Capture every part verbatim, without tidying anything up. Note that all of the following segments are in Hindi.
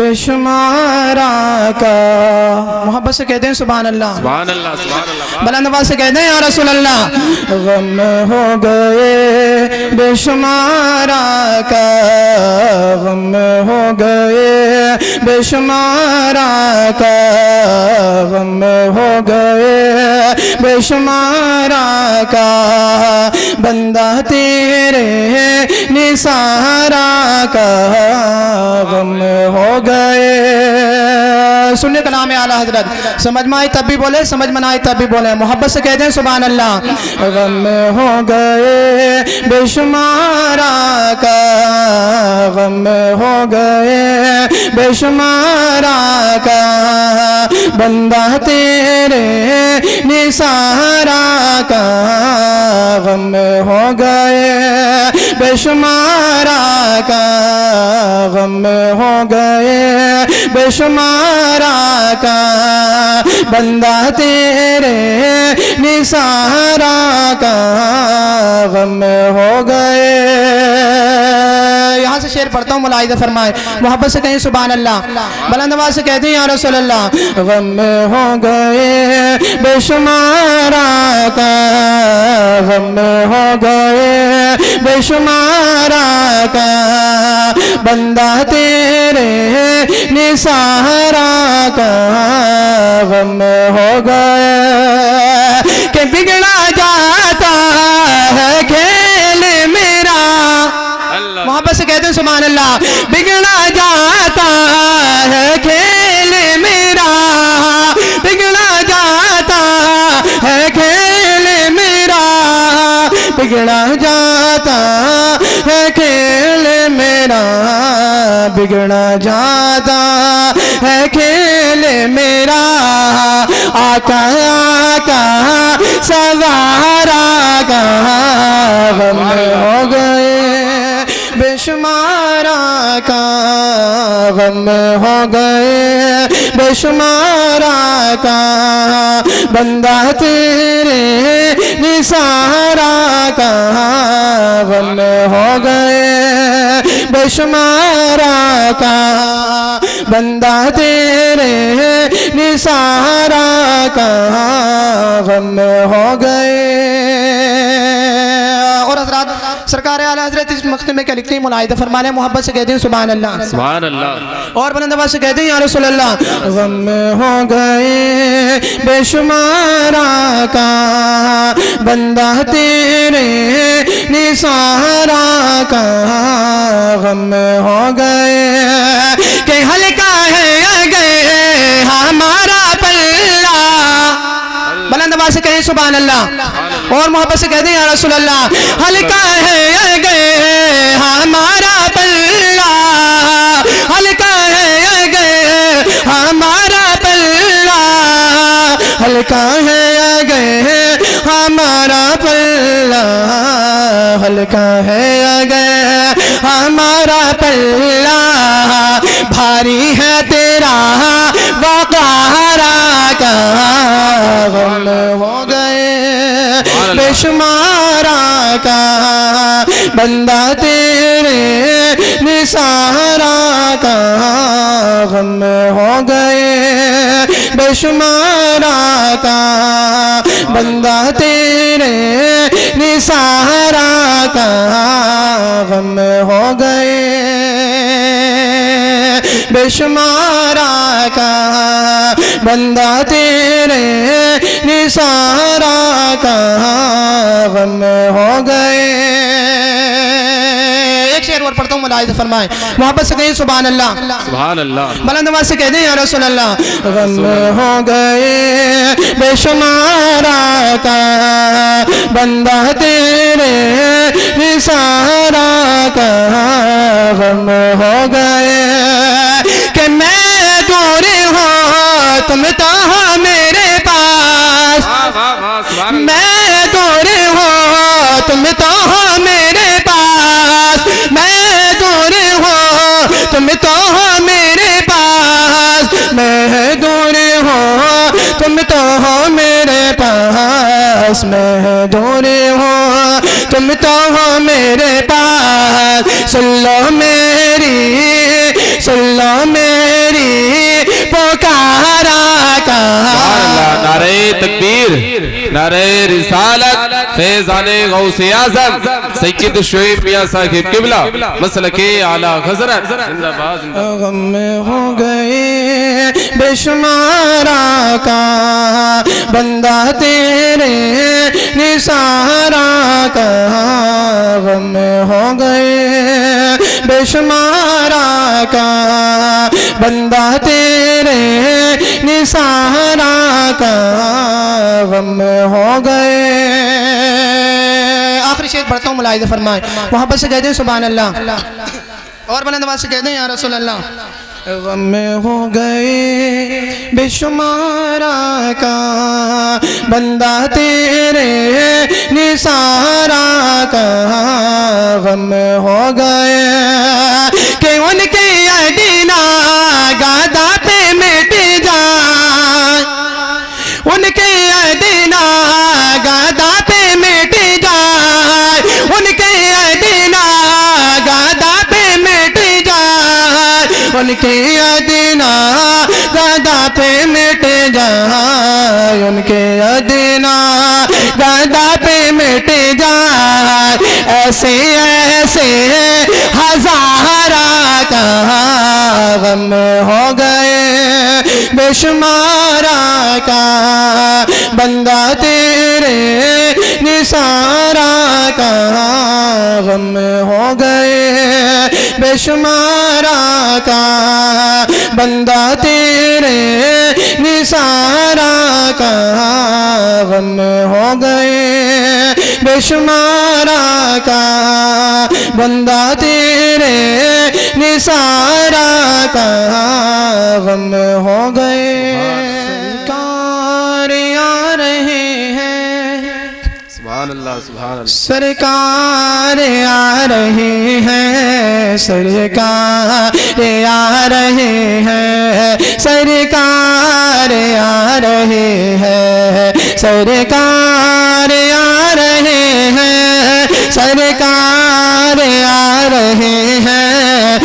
बेशुमारा का। मोहब्बत से कहते हैं सुभान अल्लाह, सुभान अल्लाह, सुभान अल्लाह। बुलंद आवाज से कहते हैं या रसूल अल्लाह। गम हो गए बेशुमारा का, गम हो गए बेशुमारा का, गम हो गए बेशुमारा का, बंदा तेरे निसारा का गम हो गए। सुनिए कलाम आला हजरत, समझ में आई तब भी बोले, समझ में ना आई तब भी बोले। मोहब्बत से कहते हैं सुभान अल्लाह। गम हो गए बेशुमारा का, गम हो गए बेशुमारा का, बंदा तेरे निसारा का गम हो गए बेशुमारा का, गम हो गए बेशुमारा का, बंदा तेरे निसारा का गम हो गए। यहाँ से शेर पढ़ता हूँ, मुलाहिज़ा फरमाए। मोहब्बत से कहीं सुभान अल्लाह, बुलंद आवाज़ से कहते हैं या रसूल अल्लाह। गम हो गए बेशुमारा का, गम हो गए बेशुमारा का, बंदा तेरे निसारा का गम हो गए। कि बिगड़ा जाता है खेल मेरा, मोहब्बत से कहते हैं सुभान अल्लाह। बिगड़ा जाता है खेल मेरा, बिगड़ा जाता है खेल मेरा, बिगड़ा जाता है खेल मेरा, बिगड़ा जाता है खेल मेरा, आका आका सवारा का गम हो गए बेशुमारा का, गम हो गए बेशुमारा का, बंदा तेरे निसारा का गम हो गए बेशुमारा का, बंदा तेरे निसारा का गम हो गए। और हज़रात सरकार आला हज़रत इस मक़सद में क्या लिखते हैं, मुलाहिज़ा फरमा लें। मोहब्बत से कहते हैं सुभान अल्लाह, सुभान अल्लाह। और बुलंद आवाज़ से कहते हैं या रसूल अल्लाह। गम हो गए बेशुमारा का, बंदा तेरे निसारा का गम हो गए। कि हल्का है गए हमारा पल्ला, बुलंद आवाज़ से कहें सुभान अल्लाह। और मोहब्बत से कहते हैं या रसूल अल्लाह। हल्का है गए हमारा पल्ला, हल्का है गए हमारा पल्ला, हल्का है गए हमारा पल्ला, हल्का है गए हमारा पल्ला, भारी है तेरा वक़ारा का गम हो गए बेशुमारा का, बंदा तेरे निसारा का गम हो गए बेशुमारा का, बंदा तेरे निसारा का गम हो गए बेशुमारा का, बंदा तेरे निसारा का गम हो गए। एक शेर और पढ़ता हूँ, मुलाहिज़ा फरमाएं। मोहब्बत से कहिए सुभान अल्लाह, सुभान अल्लाह। बुलंद आवाज़ से कहते हैं या रसूल अल्लाह। गम हो गए बेशुमारा का, बंदा तेरे निसारा का गम हो गए। कि मैं दूर हूँ तुम तो हो मेरे पास, मैं दूर हूँ तुम तो हो मेरे पास, मैं दूर हूँ तुम तो हो मेरे पास, मैं दूर हूँ तुम तो हो मेरे पास, मैं दूर हूँ तुम तो हो मेरे पास। सुन लो मेरी, सुन लो मेरी पीर नारे रिसालत फैज़ाने गौसे आज़म सैयद शुएब मियां साहिब किबला मसलके आला हज़रत जिंदाबाद। गम में हो गए बेशुमारा का बंदा तेरे निसारा का, गम में हो गए बेशुमारा का बंदा तेरे निसारा का, गम में हो गए। आखिरी शेर पढ़ता हूँ, मुलाहिज़ा फरमाए, मोहब्बत से कहते हैं सुभान अल्लाह और बुलंद आवाज़ से कहते हैं या रसूल अल्लाह। गम में हो गए बेशुमारा का बंदा तेरे निसारा का, गम में हो गए कि उनके अदीना गादा पे मिट जाए, उनके अदीना गादा पे मिट जाए, उनके अदीना गादा पे मिट जाए, उनके अदीना गादा पे मिट जाए, उनके अदीना गादा पे मिट जाए, ऐसे ऐसे हजारा का गम हो गए बेशुमारा का बंदा तेरे निसारा का, गम हो गए बेशुमारा का बंदा तेरे निसारा का, गम हो गए बेशुमारा का बंदा तेरे निसारा का, गम हो गए। सरकार आ रहे हैं, सुभान अल्लाह सुभान अल्लाह। सरकार आ रहे हैं, सरकार आ रहे हैं, सरकार आ रहे हैं, सरकार आ रहे हैं, सरकार आ रहे हैं,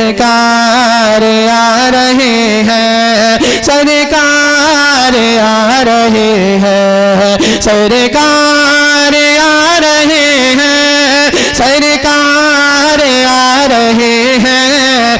सरकार आ रहे हैं, सरकार आ रहे हैं, सरकार आ रहे हैं, सरकार आ रहे हैं,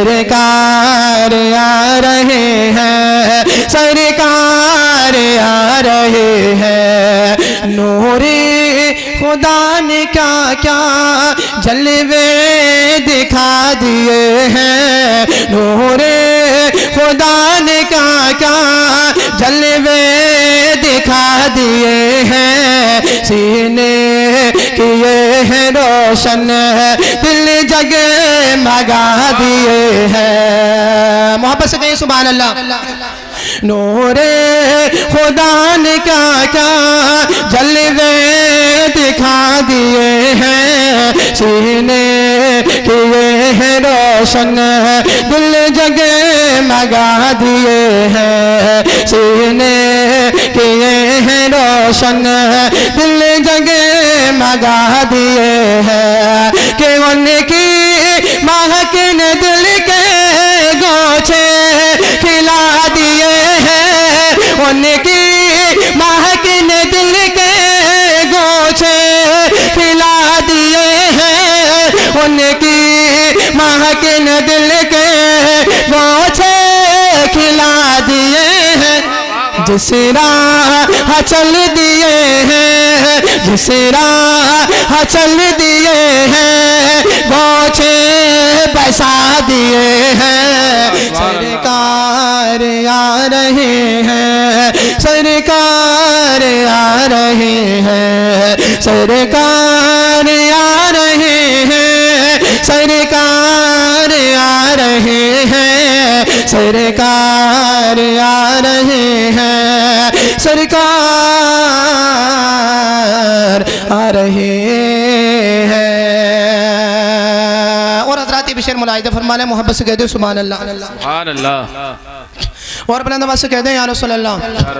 सरकार आ रहे हैं, सरकार आ रहे हैं। नूरे खुदा ने क्या क्या जलवे दिखा दिए हैं, नूरे खुदा ने क्या क्या जलवे दिखा दिए हैं, सीने किए हैं रोशन, दिल जगमगा दिए हैं। मोहब्बत से कहिए सुभान अल्लाह। नूरे खुदा ने क्या क्या जलवे दिखा दिए हैं, सीने किए हैं रोशन, दिल जगमगा दिए हैं, सीने किए हैं रोशन, दिल जगमगा दिए हैं। कि उनकी महक ने दिल के गोछे खिला दिए हैं, उनकी महक ने दिल के गोछे खिला दिए हैं, उनकी महक ने दिल के गोछे खिला दिए हैं। जिस राह चल दिए हैं, जिस राह चल दिए हैं, गोछे बसा दिए हैं। सरकार आ रहे हैं, सरकार आ रहे हैं, सरकार आ रहे हैं, सरकार आ रहे हैं, सरकार आ रहे हैं, सरकार आ रहे हैं। और हज़रात बशर मुलाहिज़ा फरमाने मोहब्बत से कहते हैं सुभान अल्लाह सुभान अल्लाह। और बुलंद आवाज़ से कहते हैं या रसूल अल्लाह।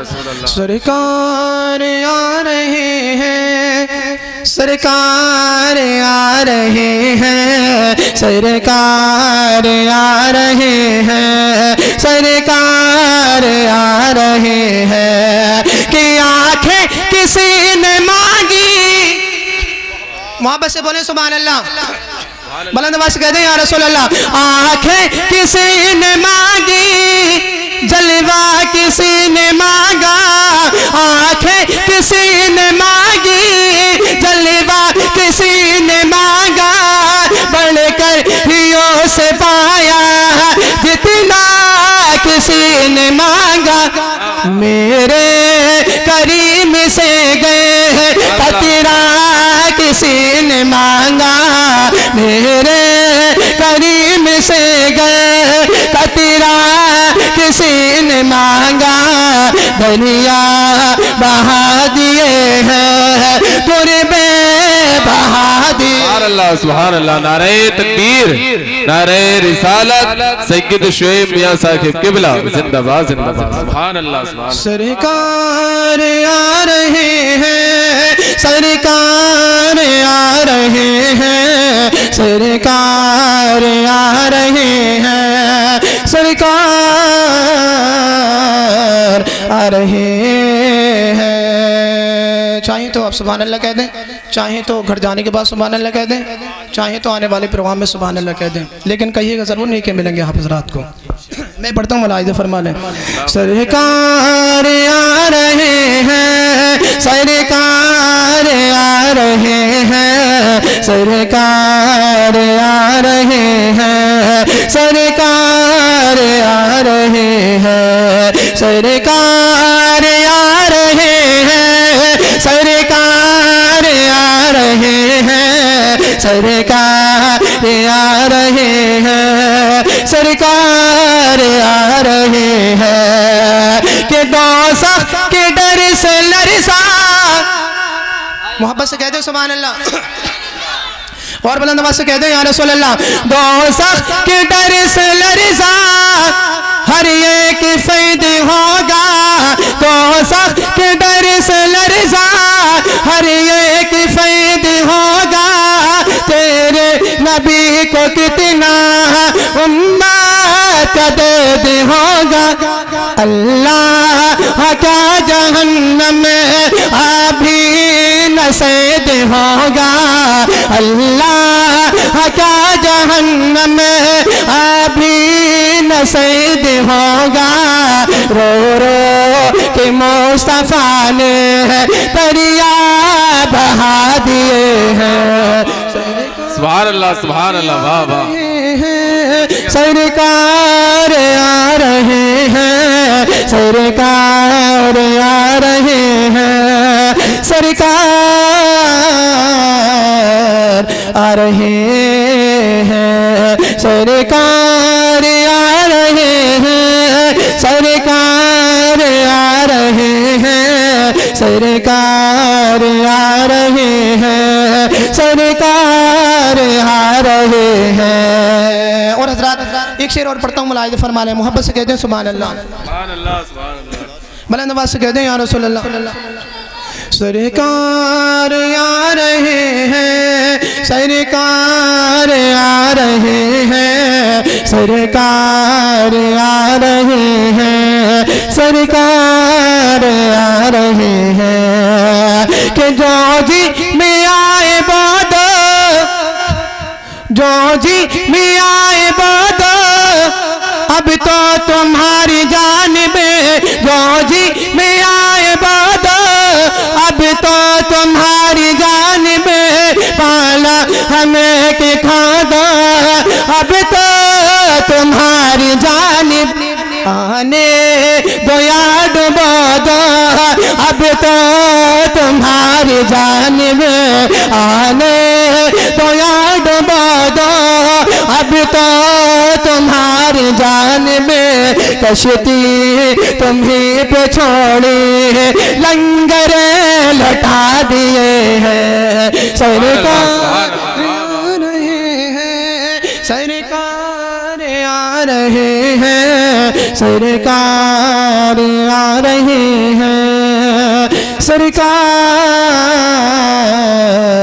सरकार आ रहे हैं, सरकार आ रहे हैं, सरकार आ रहे हैं, सरकार आ रहे हैं। कि आ आंखें किसी ने मांगी, मोहब्बत से बोले सुभान अल्लाह, बुलंद आवाज से कहते हैं या रसूल अल्लाह। आंखें किसी ने मांगी, जलवा किसी ने मांगा, आंखें किसी ने मांगी, जलवा किसी ने मांगा, बढ़कर हियों से पाया जितना किसी ने मांगा, मेरे करीम से गए कतरा किसी ने मांगा, मेरे करीम से गए कतरा किसी ने मांगा, दुनिया बहा दिए हैं तुरबे बहा दिए। अल्लाह सुभान अल्लाह, नारे तकबीर, नारे रिसालत, सैयद शुएब मियां साहिब किबला जिंदाबाद जिंदाबाद। सुभान अल्लाह सुभान। सरकार आ रहे हैं, सरकार आ रहे हैं, सरकार आ रहे हैं, सरकार आ रहे हैं। चाहे तो आप सुभान अल्लाह कह दें, चाहे तो घर जाने के बाद सुभान अल्लाह कह दें, चाहे तो आने वाले प्रोग्राम में सुभान अल्लाह कह दें, लेकिन कहिएगा ज़रूर नहीं कि मिलेंगे हाफ़िज़ रात को। मैं पढ़ता हूँ, मुलाहिज़ा फरमा लें। सरकार आ रहे हैं, सरकार आ रहे हैं, सरकार आ रहे हैं, सरकार आ रहे हैं, सरकार आ रहे हैं, सरकार आ रहे हैं, सरकार आ रहे हैं, सरकार आ रहे हैं, कि दोज़ख के डर से लरज़ा, मोहब्बत से कहते हो सुभान अल्लाह, और बुलंद आवाज़ से कहते हैं या रसूल अल्लाह। दोज़ख के डर से लरज़ा हर एक फ़ैद होगा, दोज़ख के डर से लरज़ा हर एक फ़ैद होगा, तेरे नबी को कितना उम्मत दर्द होगा, अल्लाह का जहन्नम में अभी नसीब होगा, अल्लाह का जहन्नम में अभी नसीब होगा, रो रो के मुस्तफा ने दरिया बहा दिए हैं। सुभान अल्लाह सुभान अल्लाह, वाह वाह। सरकार आ रहे हैं, सरकार आ रहे हैं, सरकार आ रहे हैं, सरकार आ रहे हैं, सरकार आ रहे हैं, सरकार आ रहे हैं, सरकार आ रहे हैं। और हज़रात एक शेर और पढ़ता हूँ, मुलाहिज़ा फरमा लें, मोहब्बत से कहते हैं सुभान अल्लाह, सुभान अल्लाह सुभान अल्लाह, बुलंद आवाज़ से कहते हैं या रसूल अल्लाह। सरकार आ रहे हैं, सरकार आ रहे हैं, सरकार आ रहे हैं, सरकार आ रहे हैं, कि जो जी में आए बाद, जो जी में आए बाद, अब तो तुम्हारी जानिबे, जो जी में आए बाद, अब तो तुम्हारी जानिबे, पाला हमें के खादा, अब तो तुम्हारी जानिब आने दो याद बोदा, अब तो तुम्हारी जानिब आने दो याद बोदा, अब तो तुम्हारी जानिब कश्ती तुम्हीं पे छोड़ी, लंगर लौटा दिए हैं, सरकार आ रहे हैं, सरकार आ रहे हैं, सरकार आ रहे हैं, सरकार